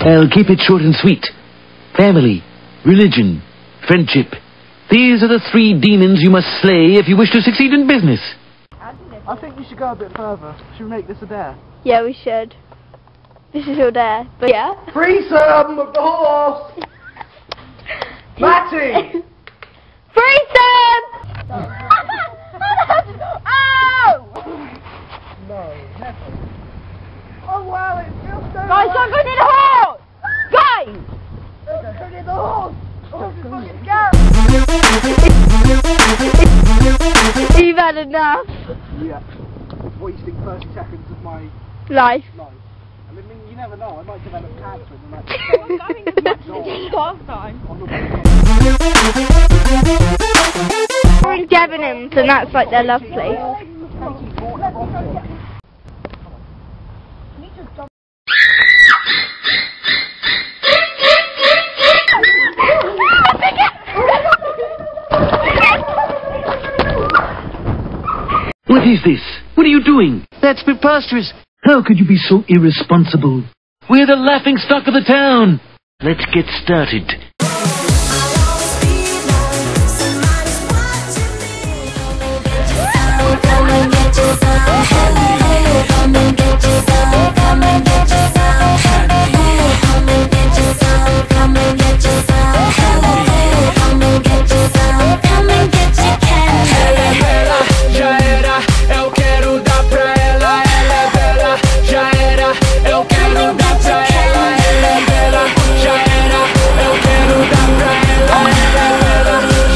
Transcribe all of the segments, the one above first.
I'll keep it short and sweet. Family, religion, friendship. These are the 3 demons you must slay if you wish to succeed in business. I think you should go a bit further. Should we make this a dare? Yeah, we should. This is your dare, but yeah. Threesome of the horse! Matty! Threesome! Oh! No, never. Oh wow, it feels so Guys, don't go near the horse! Guys! Don't go near the horse! Oh, fucking go! You've had enough. Yeah. Wasting 30 seconds of my Life. life. I mean, you never know, I might develop cancer in the next Last time. on the We're in Debenhams, and that's like their love place. What is this? What are you doing? That's preposterous. How could you be so irresponsible? We're the laughing stock of the town. Let's get started.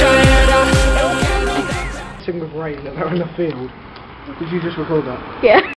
Sing with rain that they're in the field. Did you just record that? Yeah.